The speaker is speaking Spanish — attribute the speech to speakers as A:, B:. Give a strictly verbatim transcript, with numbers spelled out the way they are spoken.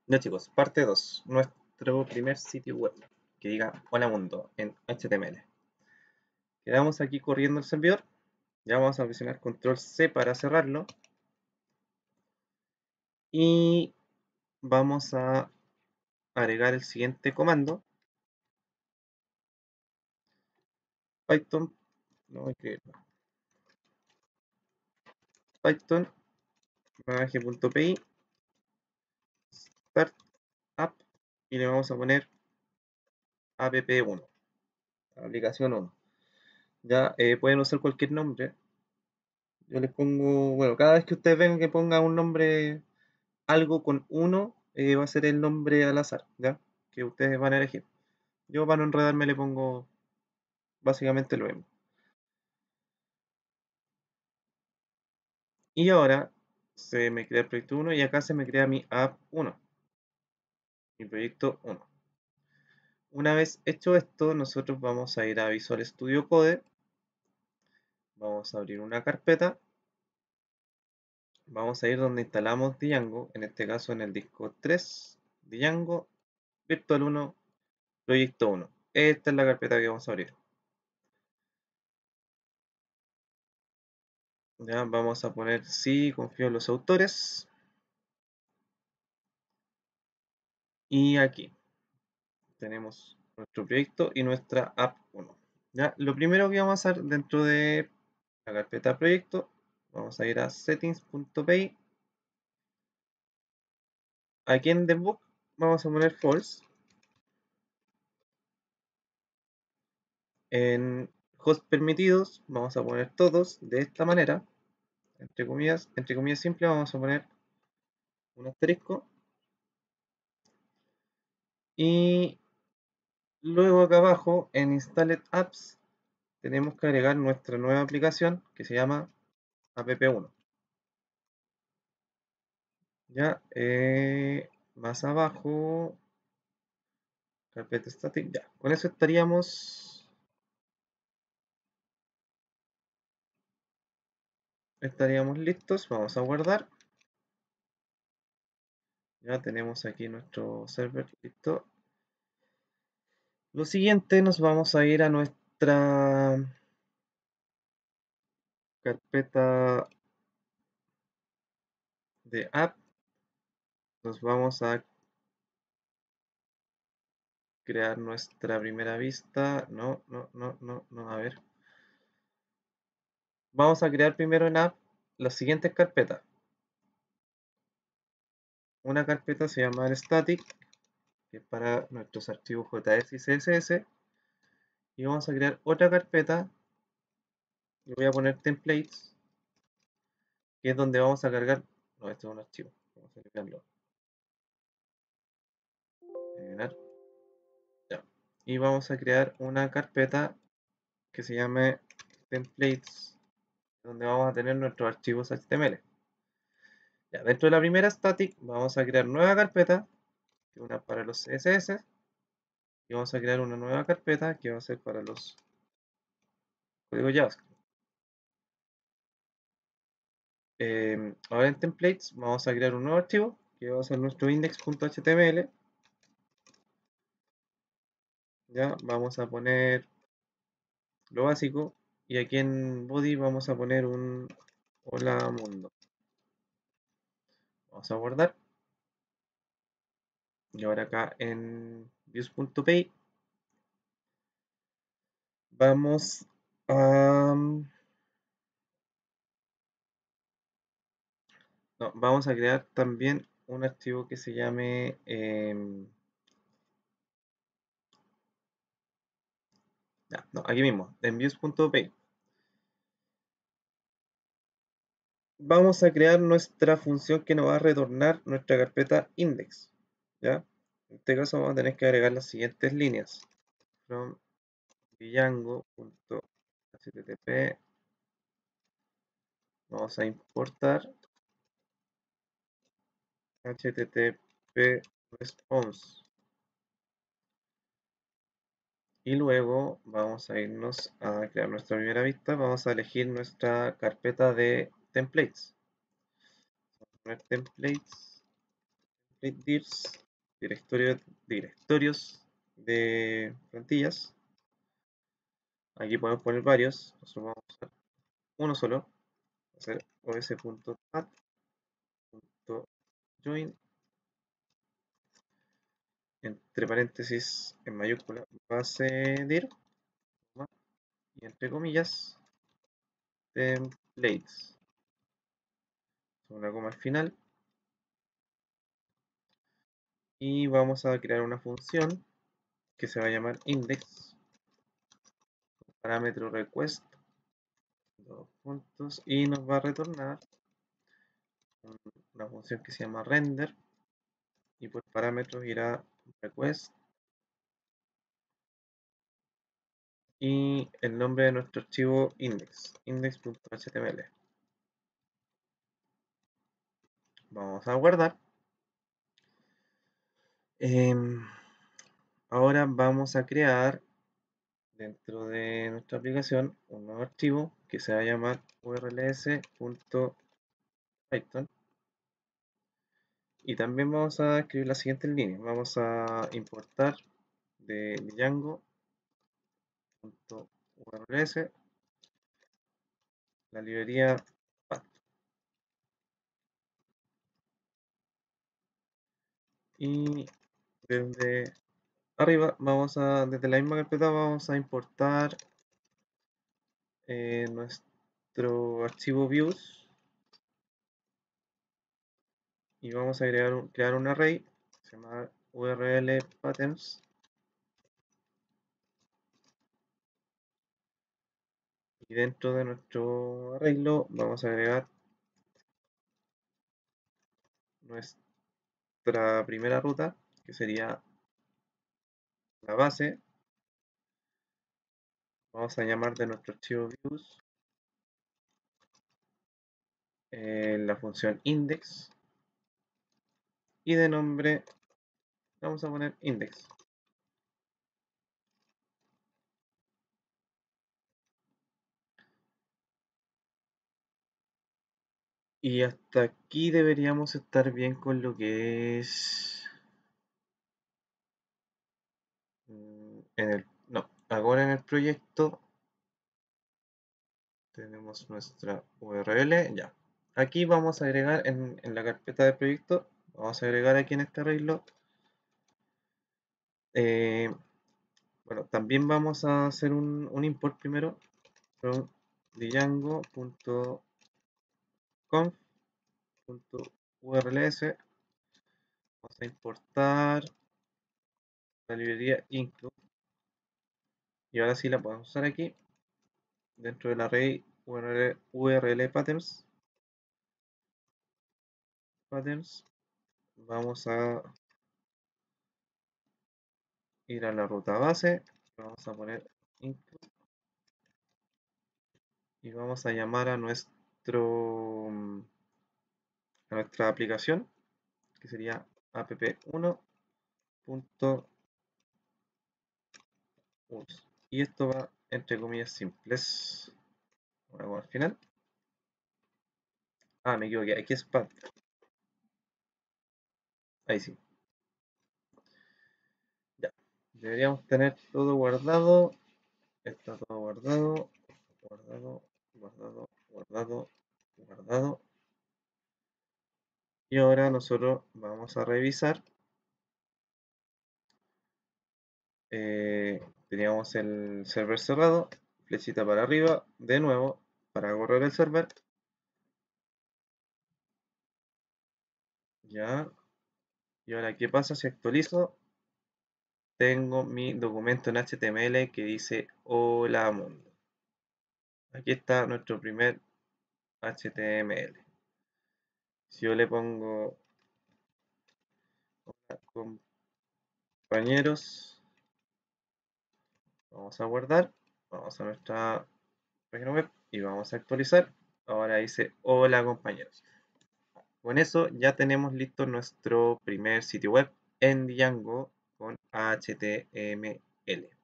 A: Ya chicos, parte dos, nuestro primer sitio web que diga Hola Mundo en H T M L. Quedamos aquí corriendo el servidor, ya vamos a presionar control C para cerrarlo y vamos a agregar el siguiente comando, Python, no hay que Python, g.py, start app y le vamos a poner app uno, aplicación uno. Ya eh, pueden usar cualquier nombre. Yo les pongo, bueno, cada vez que ustedes ven que ponga un nombre, algo con uno, eh, va a ser el nombre al azar, ¿ya? Que ustedes van a elegir. Yo para no enredarme le pongo básicamente lo mismo. Y ahora se me crea el proyecto uno y acá se me crea mi app uno, mi proyecto uno. Una vez hecho esto, nosotros vamos a ir a Visual Studio Code, vamos a abrir una carpeta, vamos a ir donde instalamos Django, en este caso en el disco tres, Django, Virtual uno, Proyecto uno. Esta es la carpeta que vamos a abrir. Ya vamos a poner sí, confío en los autores. Y aquí tenemos nuestro proyecto y nuestra app uno. Ya, lo primero que vamos a hacer dentro de la carpeta proyecto, vamos a ir a settings.py. Aquí en debug vamos a poner false. En host permitidos vamos a poner todos de esta manera, entre comillas, entre comillas simple vamos a poner un asterisco y luego acá abajo en installed apps tenemos que agregar nuestra nueva aplicación que se llama app uno. Ya, eh, más abajo, carpeta static, ya. Con eso estaríamos, estaríamos listos. Vamos a guardar. Ya tenemos aquí nuestro server listo. Lo siguiente, nos vamos a ir a nuestra carpeta de app. Nos vamos a crear nuestra primera vista. No, no, no, no, no, a ver. Vamos a crear primero en app las siguientes carpetas. Una carpeta se llama el static, que es para nuestros archivos J S y C S S. Y vamos a crear otra carpeta. Le voy a poner templates, que es donde vamos a cargar. No, esto es un archivo. Vamos a crearlo. Eliminar. Ya. Y vamos a crear una carpeta que se llame templates, donde vamos a tener nuestros archivos H T M L. Ya, dentro de la primera static vamos a crear nueva carpeta, que es una para los C S S, y vamos a crear una nueva carpeta que va a ser para los códigos JavaScript. Eh, ahora en templates vamos a crear un nuevo archivo que va a ser nuestro index.html. Ya vamos a poner lo básico y aquí en body vamos a poner un hola mundo. Vamos a guardar y ahora acá en views.py vamos a no, vamos a crear también un archivo que se llame eh, no, no, aquí mismo en views.py vamos a crear nuestra función que nos va a retornar nuestra carpeta index. ¿Ya? En este caso vamos a tener que agregar las siguientes líneas. From django.http vamos a importar http response y luego vamos a irnos a crear nuestra primera vista. Vamos a elegir nuestra carpeta de templates. Vamos a poner templates dirs, directorio, directorios de plantillas. Aquí podemos poner varios, nosotros vamos a usar uno solo, va a ser os.add.join, entre paréntesis en mayúscula, base dir, y entre comillas, templates, una coma al final, y vamos a crear una función que se va a llamar index, parámetro request, dos puntos, y nos va a retornar una función que se llama render, y por parámetros irá request y el nombre de nuestro archivo index, index.html. Vamos a guardar. Eh, ahora vamos a crear dentro de nuestra aplicación un nuevo archivo que se va a llamar urls.python, y también vamos a escribir la siguiente línea. Vamos a importar de Django.urls la librería path, y desde arriba vamos a, desde la misma carpeta vamos a importar eh, nuestro archivo views, y vamos a agregar un, crear un array que se llama url patterns, y dentro de nuestro arreglo vamos a agregar nuestra primera ruta, que sería la base. Vamos a llamar de nuestro archivo views eh, la función index, y de nombre vamos a poner index. Y hasta aquí deberíamos estar bien con lo que es en el, no, ahora en el proyecto tenemos nuestra U R L, ya. Aquí vamos a agregar en, en la carpeta de proyecto, vamos a agregar aquí en este arreglo. Eh, bueno, también vamos a hacer un, un import primero from django.conf.urls. Vamos a importar la librería include, y ahora sí la podemos usar aquí dentro del array url, url patterns. patterns. Vamos a ir a la ruta base, vamos a poner include, y vamos a llamar a nuestro a nuestra aplicación, que sería app uno punto u s, y esto va entre comillas simples. Bueno, al final, ah, me equivoqué, aquí es path, ahí sí, ya, deberíamos tener todo guardado. Está todo guardado, guardado, guardado, guardado, guardado. Y ahora nosotros vamos a revisar. Eh, teníamos el server cerrado, flechita para arriba, de nuevo, para correr el server. Ya. Y ahora, ¿qué pasa si actualizo? Tengo mi documento en H T M L que dice hola mundo. Aquí está nuestro primer H T M L. Si yo le pongo hola compañeros, vamos a guardar, vamos a nuestra página web y vamos a actualizar. Ahora dice hola compañeros. Con eso ya tenemos listo nuestro primer sitio web en Django con H T M L.